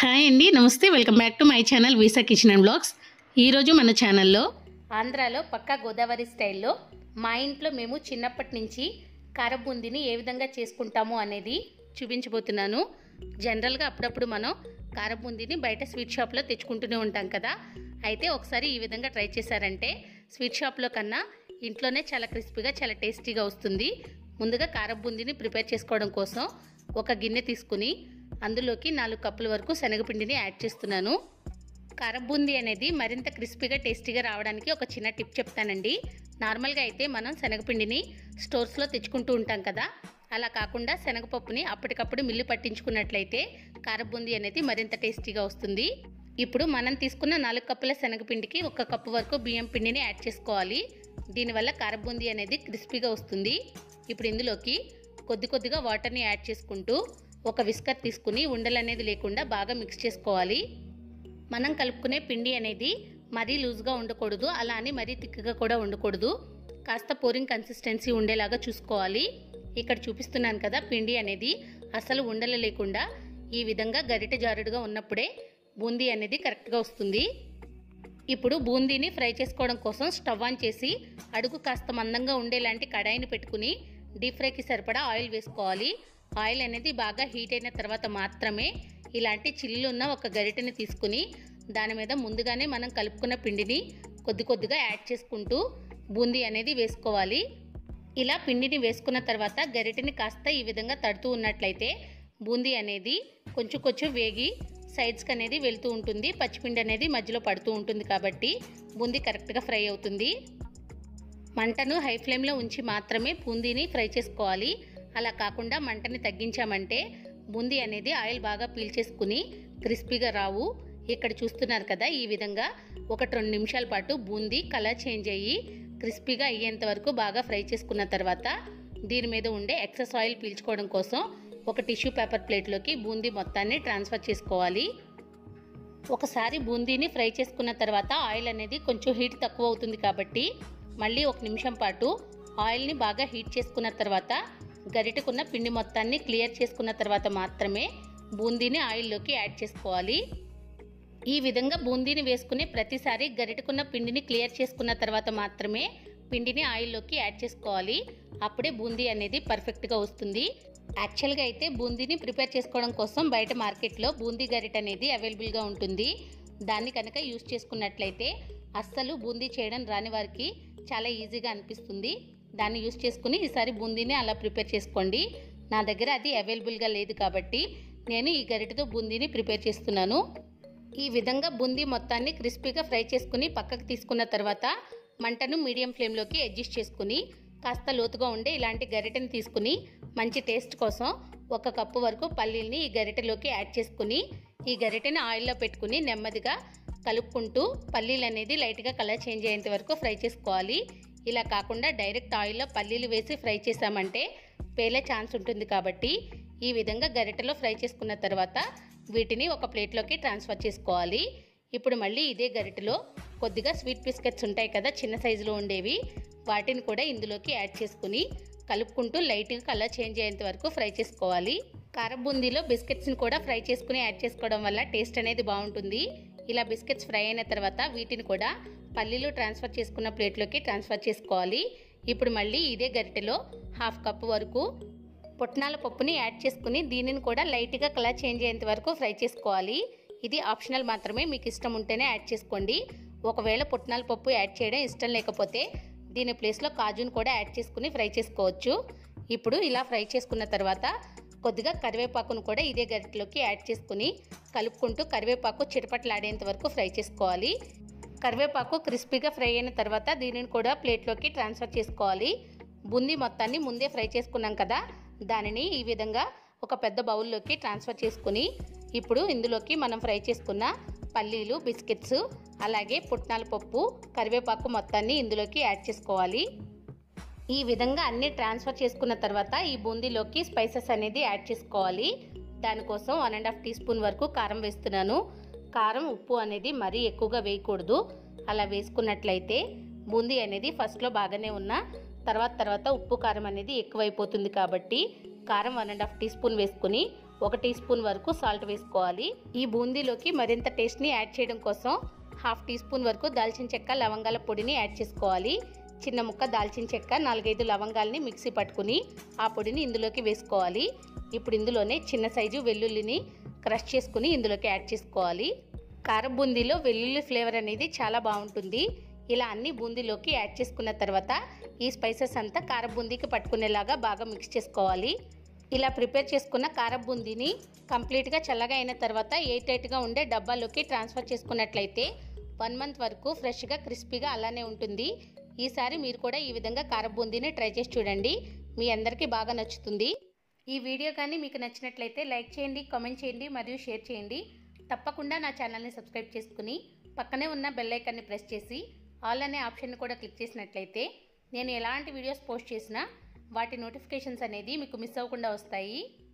Hi అండి, నమస్తే. Welcome back to my channel visa kitchen and blogs. ఈరోజు మన ఛానల్లో ఆంధ్రాలో పక్కా గోదావరి స్టైల్లో మా ఇంట్లో మేము చిన్నప్పటి నుంచి కారబూందీని ఏ విధంగా చేసుకుంటాము అనేది చూపించబోతున్నాను. జనరల్గా అప్పుడప్పుడు మనం కారబూందీని బయట స్వీట్ షాప్లో తెచ్చుకుంటూనే ఉంటాం కదా. అయితే ఒకసారి ఈ విధంగా ట్రై చేశారంటే స్వీట్ షాప్లో కన్నా ఇంట్లోనే చాలా క్రిస్పీగా చాలా టేస్టీగా వస్తుంది. ముందుగా కారబూందీని ప్రిపేర్ చేసుకోవడం కోసం ఒక గిన్నె తీసుకుని అందులోకి 4 కప్పుల వరకు శనగపిండిని యాడ్ చేస్తున్నాను. కారబూందీ అనేది మరింత క్రిస్పీగా టేస్టీగా రావడానికి ఒక చిన్న టిప్ చెప్తానండి. నార్మల్గా అయితే మనం శనగపిండిని స్టోర్స్లో తెచ్చుకుంటూ ఉంటాం కదా, అలా కాకుండా శనగపప్పుని అప్పటికప్పుడు మిల్లు పట్టించుకున్నట్లయితే కారబూందీ అనేది మరింత టేస్టీగా వస్తుంది. ఇప్పుడు మనం తీసుకున్న 4 కప్పుల శనగపిండికి 1 కప్పు వరకు బియ్యం పిండిని యాడ్ చేసుకోవాలి. దీనివల్ల కారబూందీ అనేది క్రిస్పీగా వస్తుంది. ఇప్పుడు ఇందులోకి కొద్దిగా వాటర్ని యాడ్ చేసుకుంటూ ఒక విస్కర్ తీసుకుని ఉండలు అనేది లేకుండా బాగా మిక్స్ చేసుకోవాలి. మనం కలుపుకునే పిండి అనేది మరీ లూజ్గా ఉండకూడదు, అలా అని మరీ థిక్గా కూడా ఉండకూడదు. కాస్త పోరింగ్ కన్సిస్టెన్సీ ఉండేలాగా చూసుకోవాలి. ఇక్కడ చూపిస్తున్నాను కదా, పిండి అనేది అసలు ఉండలు లేకుండా ఈ విధంగా గరిటె జారుడుగా ఉన్నప్పుడే బూందీ అనేది కరెక్ట్గా వస్తుంది. ఇప్పుడు బూందీని ఫ్రై చేసుకోవడం కోసం స్టవ్ ఆన్ చేసి అడుగు కాస్త మందంగా ఉండేలాంటి కడాయిని పెట్టుకుని డీప్ ఫ్రైకి సరిపడా ఆయిల్ వేసుకోవాలి. ఆయిల్ అనేది బాగా హీట్ అయిన తర్వాత మాత్రమే ఇలాంటి చిల్లులు ఉన్న ఒక గరిటెని తీసుకుని దాని మీద ముందుగానే మనం కలుపుకున్న పిండిని కొద్దిగా యాడ్ చేసుకుంటూ బూందీ అనేది వేసుకోవాలి. ఇలా పిండిని వేసుకున్న తర్వాత గరిటెని కాస్త ఈ విధంగా తడుతూ ఉన్నట్లయితే బూందీ అనేది కొంచెం వేగి సైడ్స్కి అనేది వెళ్తూ ఉంటుంది. పచ్చిపిండి అనేది మధ్యలో పడుతూ ఉంటుంది కాబట్టి బూందీ కరెక్ట్గా ఫ్రై అవుతుంది. మంటను హై ఫ్లేమ్లో ఉంచి మాత్రమే బూందీని ఫ్రై చేసుకోవాలి. అలా కాకుండా మంటని తగ్గించామంటే బూందీ అనేది ఆయిల్ బాగా పీల్చేసుకుని క్రిస్పీగా రావు. ఇక్కడ చూస్తున్నారు కదా, ఈ విధంగా 1-2 నిమిషాల పాటు బూందీ కలర్ చేంజ్ అయ్యి క్రిస్పీగా అయ్యేంత వరకు బాగా ఫ్రై చేసుకున్న తర్వాత దీని మీద ఉండే ఎక్సెస్ ఆయిల్ పీల్చుకోవడం కోసం ఒక టిష్యూ పేపర్ ప్లేట్లోకి బూందీ మొత్తాన్ని ట్రాన్స్ఫర్ చేసుకోవాలి. ఒకసారి బూందీని ఫ్రై చేసుకున్న తర్వాత ఆయిల్ అనేది కొంచెం హీట్ తక్కువ అవుతుంది కాబట్టి మళ్ళీ 1 నిమిషం పాటు ఆయిల్ని బాగా హీట్ చేసుకున్న తర్వాత గరిటెకున్న పిండి మొత్తాన్ని క్లియర్ చేసుకున్న తర్వాత మాత్రమే బూందీని ఆయిల్లోకి యాడ్ చేసుకోవాలి. ఈ విధంగా బూందీని వేసుకునే ప్రతిసారి గరిటెకున్న పిండిని క్లియర్ చేసుకున్న తర్వాత మాత్రమే పిండిని ఆయిల్లోకి యాడ్ చేసుకోవాలి. అప్పుడే బూందీ అనేది పర్ఫెక్ట్గా వస్తుంది. యాక్చువల్గా అయితే బూందీని ప్రిపేర్ చేసుకోవడం కోసం బయట మార్కెట్లో బూందీ గరిటె అనేది అవైలబుల్గా ఉంటుంది. దాన్ని కనుక యూస్ చేసుకున్నట్లయితే అస్సలు బూందీ చేయడం రాని వారికి చాలా ఈజీగా అనిపిస్తుంది. దాన్ని యూస్ చేసుకుని ఈసారి బూందీని అలా ప్రిపేర్ చేసుకోండి. నా దగ్గర అది అవైలబుల్గా లేదు కాబట్టి నేను ఈ గరిటెతో బూందీని ప్రిపేర్ చేస్తున్నాను. ఈ విధంగా బూందీ మొత్తాన్ని క్రిస్పీగా ఫ్రై చేసుకుని పక్కకు తీసుకున్న తర్వాత మంటను మీడియం ఫ్లేమ్లోకి అడ్జస్ట్ చేసుకుని కాస్త లోతుగా ఉండే ఇలాంటి గరిటెని తీసుకుని మంచి టేస్ట్ కోసం 1 కప్పు వరకు పల్లీల్ని ఈ గరిటెలోకి యాడ్ చేసుకుని ఈ గరిటెని ఆయిల్లో పెట్టుకుని నెమ్మదిగా కలుపుకుంటూ పల్లీలు అనేది లైట్గా కలర్ చేంజ్ అయ్యేంత వరకు ఫ్రై చేసుకోవాలి. ఇలా కాకుండా డైరెక్ట్ ఆయిల్లో పల్లీలు వేసి ఫ్రై చేసామంటే పేలే ఛాన్స్ ఉంటుంది కాబట్టి ఈ విధంగా గరిటెలో ఫ్రై చేసుకున్న తర్వాత వీటిని ఒక ప్లేట్లోకి ట్రాన్స్ఫర్ చేసుకోవాలి. ఇప్పుడు మళ్ళీ ఇదే గరిటెలో కొద్దిగా స్వీట్ బిస్కెట్స్ ఉంటాయి కదా, చిన్న సైజులో ఉండేవి, వాటిని కూడా ఇందులోకి యాడ్ చేసుకుని కలుపుకుంటూ లైట్గా కలర్ చేంజ్ అయ్యేంత వరకు ఫ్రై చేసుకోవాలి. కారబూందీలో బిస్కెట్స్ని కూడా ఫ్రై చేసుకుని యాడ్ చేసుకోవడం వల్ల టేస్ట్ అనేది బాగుంటుంది. ఇలా బిస్కెట్స్ ఫ్రై అయిన తర్వాత వీటిని కూడా పల్లీలు ట్రాన్స్ఫర్ చేసుకున్న ప్లేట్లోకి ట్రాన్స్ఫర్ చేసుకోవాలి. ఇప్పుడు మళ్ళీ ఇదే గరిటెలో 1/2 కప్పు వరకు పుట్నాల పప్పుని యాడ్ చేసుకుని దీనిని కూడా లైట్గా కలర్ చేంజ్ అయ్యేంత వరకు ఫ్రై చేసుకోవాలి. ఇది ఆప్షనల్ మాత్రమే, మీకు ఇష్టం ఉంటేనే యాడ్ చేసుకోండి. ఒకవేళ పుట్నాల పప్పు యాడ్ చేయడం ఇష్టం లేకపోతే దీని ప్లేస్లో కాజును కూడా యాడ్ చేసుకుని ఫ్రై చేసుకోవచ్చు. ఇప్పుడు ఇలా ఫ్రై చేసుకున్న తర్వాత కొద్దిగా కరివేపాకును కూడా ఇదే గరిటెలోకి యాడ్ చేసుకుని కలుపుకుంటూ కరివేపాకు చిటపటలాడేంత వరకు ఫ్రై చేసుకోవాలి. కరివేపాకు క్రిస్పీగా ఫ్రై అయిన తర్వాత దీనిని కూడా ప్లేట్లోకి ట్రాన్స్ఫర్ చేసుకోవాలి. బూందీ మొత్తాన్ని ముందే ఫ్రై చేసుకున్నాం కదా, దానిని ఈ విధంగా ఒక పెద్ద బౌల్లోకి ట్రాన్స్ఫర్ చేసుకుని ఇప్పుడు ఇందులోకి మనం ఫ్రై చేసుకున్న పల్లీలు, బిస్కెట్స్, అలాగే పుట్నాల పప్పు, కరివేపాకు మొత్తాన్ని ఇందులోకి యాడ్ చేసుకోవాలి. ఈ విధంగా అన్నీ ట్రాన్స్ఫర్ చేసుకున్న తర్వాత ఈ బూందీలోకి స్పైసెస్ అనేది యాడ్ చేసుకోవాలి. దానికోసం 1.5 టీ స్పూన్ వరకు కారం వేస్తున్నాను. కారం, ఉప్పు అనేది మరీ ఎక్కువగా వేయకూడదు. అలా వేసుకున్నట్లయితే బూందీ అనేది ఫస్ట్లో బాగానే ఉన్న తర్వాత ఉప్పు కారం అనేది ఎక్కువైపోతుంది కాబట్టి కారం 1.5 టీ స్పూన్ వేసుకుని 1 టీ స్పూన్ వరకు సాల్ట్ వేసుకోవాలి. ఈ బూందీలోకి మరింత టేస్ట్ని యాడ్ చేయడం కోసం 1/2 టీ స్పూన్ వరకు దాల్చిన చెక్క లవంగాల పొడిని యాడ్ చేసుకోవాలి. చిన్న ముక్క దాల్చిన చెక్క 4-5 లవంగాల్ని మిక్సీ పట్టుకుని ఆ పొడిని ఇందులోకి వేసుకోవాలి. ఇప్పుడు ఇందులోనే చిన్న సైజు వెల్లుల్లిని క్రష్ చేసుకుని ఇందులోకి యాడ్ చేసుకోవాలి. కారం బూందీలో వెల్లుల్లి ఫ్లేవర్ అనేది చాలా బాగుంటుంది. ఇలా అన్ని బూందీలోకి యాడ్ చేసుకున్న తర్వాత ఈ స్పైసెస్ అంతా కారం బూందీకి పట్టుకునేలాగా బాగా మిక్స్ చేసుకోవాలి. ఇలా ప్రిపేర్ చేసుకున్న కారం బూందీని కంప్లీట్గా చల్లగా అయిన తర్వాత ఎయిర్ టైట్గా ఉండే డబ్బాలోకి ట్రాన్స్ఫర్ చేసుకున్నట్లయితే 1 మంత్ వరకు ఫ్రెష్గా క్రిస్పీగా అలానే ఉంటుంది. ఈసారి మీరు కూడా ఈ విధంగా కారం బూందీని ట్రై చేసి చూడండి. మీ అందరికీ బాగా నచ్చుతుంది. ఈ వీడియో కానీ మీకు నచ్చినట్లయితే లైక్ చేయండి, కామెంట్ చేయండి మరియు షేర్ చేయండి. తప్పకుండా నా ఛానల్ని సబ్స్క్రైబ్ చేసుకుని పక్కనే ఉన్న బెల్ ఐకాన్ని ప్రెస్ చేసి ఆల్ అనే ఆప్షన్ని కూడా క్లిక్ చేసినట్లయితే నేను ఎలాంటి వీడియోస్ పోస్ట్ చేసినా వాటి నోటిఫికేషన్స్ అనేది మీకు మిస్ అవ్వకుండా వస్తాయి.